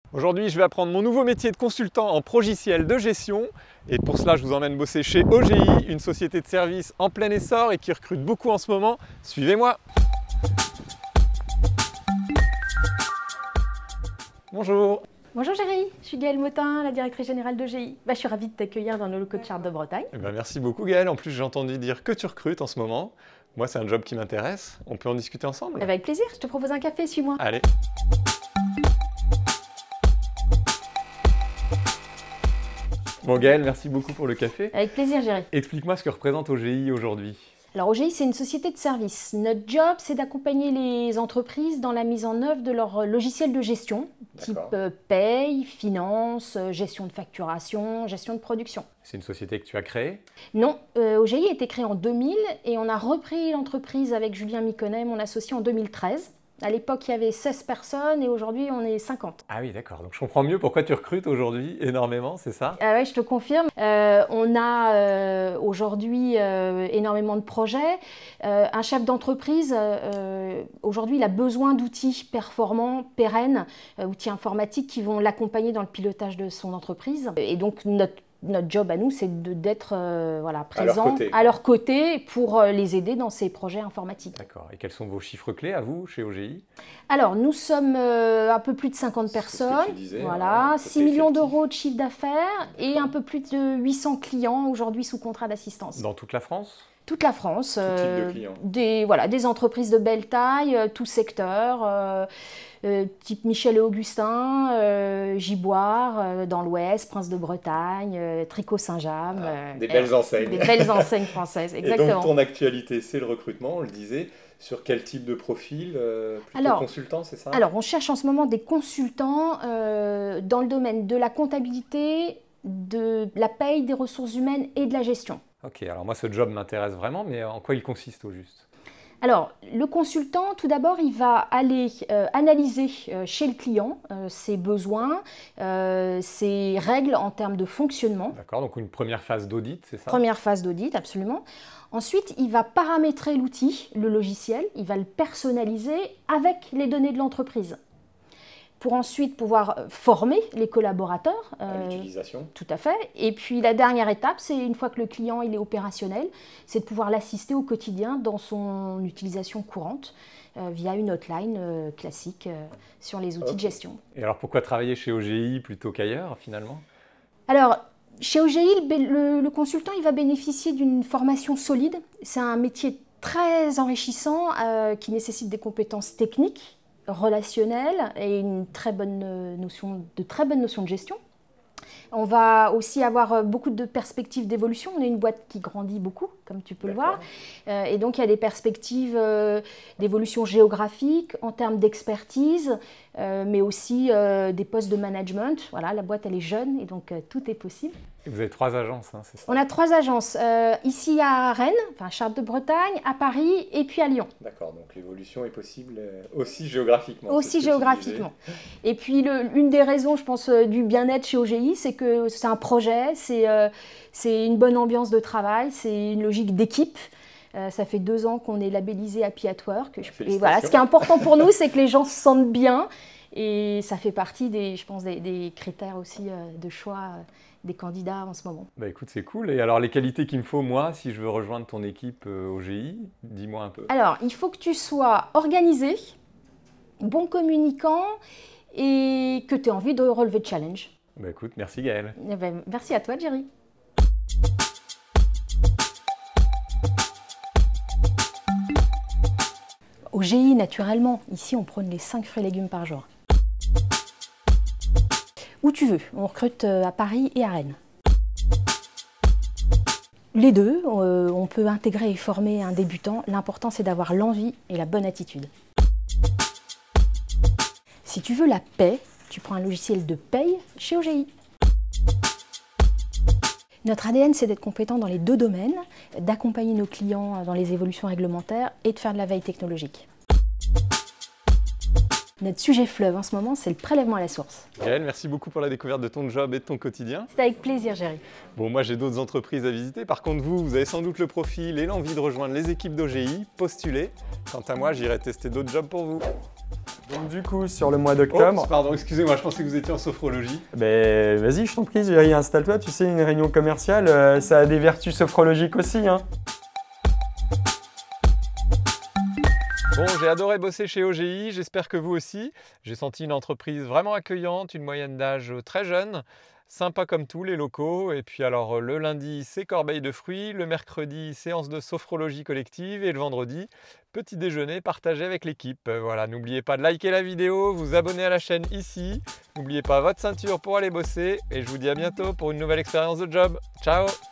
Aujourd'hui, je vais apprendre mon nouveau métier de consultant en progiciel de gestion. Et pour cela, je vous emmène bosser chez OGI, une société de services en plein essor et qui recrute beaucoup en ce moment. Suivez-moi! Bonjour! Bonjour Géry, je suis Gaëlle Motin, la directrice générale d'OGI. Je suis ravie de t'accueillir dans nos locaux de Chartres de Bretagne. Merci beaucoup Gaëlle. En plus, j'ai entendu dire que tu recrutes en ce moment. Moi, c'est un job qui m'intéresse. On peut en discuter ensemble? Avec plaisir, je te propose un café, suis-moi. Allez! Bon Gaëlle, merci beaucoup pour le café. Avec plaisir Géry. Explique-moi ce que représente OGI aujourd'hui. Alors OGI, c'est une société de services. Notre job, c'est d'accompagner les entreprises dans la mise en œuvre de leur logiciel de gestion, type paye, finance, gestion de facturation, gestion de production. C'est une société que tu as créée? Non, OGI a été créé en 2000 et on a repris l'entreprise avec Julien Miconnet, mon associé, en 2013. À l'époque, il y avait 16 personnes et aujourd'hui, on est 50. Ah oui, d'accord. Donc je comprends mieux pourquoi tu recrutes aujourd'hui énormément, c'est ça? Ah ouais, je te confirme. On a aujourd'hui énormément de projets. Un chef d'entreprise, aujourd'hui, il a besoin d'outils performants, pérennes, outils informatiques qui vont l'accompagner dans le pilotage de son entreprise. Et donc, notre job à nous, c'est d'être présent à leur côté pour les aider dans ces projets informatiques. D'accord. Et quels sont vos chiffres clés à vous, chez OGI? Alors, nous sommes un peu plus de 50 personnes, voilà, 6 millions d'euros de chiffre d'affaires et un peu plus de 800 clients aujourd'hui sous contrat d'assistance. Dans toute la France? Toute la France, tout type de clients. Des entreprises de belle taille, tout secteur, type Michel et Augustin, Giboire, dans l'Ouest, Prince de Bretagne, Tricot Saint-James. Des belles enseignes. Des belles enseignes françaises, exactement. Et donc ton actualité, c'est le recrutement, on le disait. Sur quel type de profil? Plutôt consultant, c'est ça? Alors, on cherche en ce moment des consultants dans le domaine de la comptabilité, de la paye, des ressources humaines et de la gestion. Ok, alors moi ce job m'intéresse vraiment, mais en quoi il consiste au juste? Alors, le consultant, tout d'abord, il va aller analyser chez le client ses besoins, ses règles en termes de fonctionnement. D'accord, donc une première phase d'audit, c'est ça? Première phase d'audit, absolument. Ensuite, il va paramétrer l'outil, le logiciel, il va le personnaliser avec les données de l'entreprise, pour ensuite pouvoir former les collaborateurs. L'utilisation. Tout à fait. Et puis la dernière étape, c'est une fois que le client il est opérationnel, c'est de pouvoir l'assister au quotidien dans son utilisation courante via une hotline classique sur les outils de gestion. Et alors pourquoi travailler chez OGI plutôt qu'ailleurs finalement? Alors, chez OGI, le consultant il va bénéficier d'une formation solide. C'est un métier très enrichissant qui nécessite des compétences techniques, relationnel et une très bonne notion de gestion. On va aussi avoir beaucoup de perspectives d'évolution. On est une boîte qui grandit beaucoup, comme tu peux le voir. Et donc, il y a des perspectives d'évolution géographique, en termes d'expertise, mais aussi des postes de management. Voilà, la boîte, elle est jeune et donc tout est possible. Et vous avez 3 agences, hein, c'est ça? On a 3 agences, ici à Rennes, enfin Chartres de Bretagne, à Paris et puis à Lyon. D'accord, donc l'évolution est possible aussi géographiquement. Aussi géographiquement. Et puis une des raisons, je pense, du bien-être chez OGI, c'est que c'est un projet, c'est une bonne ambiance de travail, c'est une logique d'équipe. Ça fait 2 ans qu'on est labellisé Happy at Work. Et voilà, ce qui est important pour nous, c'est que les gens se sentent bien. Et ça fait partie des critères aussi de choix des candidats en ce moment. Bah écoute, c'est cool. Et alors les qualités qu'il me faut, moi, si je veux rejoindre ton équipe OGI, dis-moi un peu. Alors, il faut que tu sois organisé, bon communicant et que tu aies envie de relever le challenge. Bah écoute, merci Gaëlle. Merci à toi, Géry. OGI, naturellement, ici on prône les 5 fruits et légumes par jour. Où tu veux, on recrute à Paris et à Rennes. Les deux, on peut intégrer et former un débutant. L'important, c'est d'avoir l'envie et la bonne attitude. Si tu veux la paix, tu prends un logiciel de paye chez OGI. Notre ADN, c'est d'être compétent dans les 2 domaines, d'accompagner nos clients dans les évolutions réglementaires et de faire de la veille technologique. Notre sujet fleuve en ce moment, c'est le prélèvement à la source. Gaëlle, merci beaucoup pour la découverte de ton job et de ton quotidien. C'est avec plaisir, Géry. Bon, moi j'ai d'autres entreprises à visiter. Par contre, vous avez sans doute le profil et l'envie de rejoindre les équipes d'OGI. Postulez. Quant à moi, j'irai tester d'autres jobs pour vous. Donc du coup, sur le mois d'octobre... Oh, pardon, excusez-moi, je pensais que vous étiez en sophrologie. Ben vas-y, je t'en prie, installe-toi. Tu sais, une réunion commerciale, ça a des vertus sophrologiques aussi, hein. Bon, j'ai adoré bosser chez OGI, j'espère que vous aussi. J'ai senti une entreprise vraiment accueillante, une moyenne d'âge très jeune, sympa comme tout, les locaux. Et puis alors le lundi, c'est corbeille de fruits, le mercredi, séance de sophrologie collective et le vendredi, petit déjeuner partagé avec l'équipe. Voilà, n'oubliez pas de liker la vidéo, vous abonner à la chaîne ici. N'oubliez pas votre ceinture pour aller bosser et je vous dis à bientôt pour une nouvelle expérience de job. Ciao!